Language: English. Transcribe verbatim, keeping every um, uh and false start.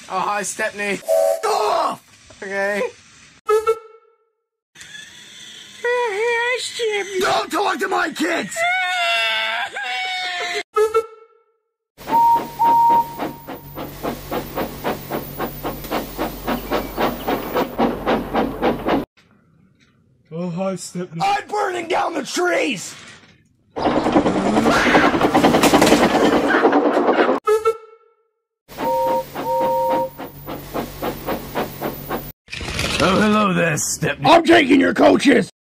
Oh, hi, Stepney. Off! Okay. Don't talk to my kids! Oh, hi, Stepney. I'm burning down the trees! Oh, hello there, Stepney. I'm taking your coaches!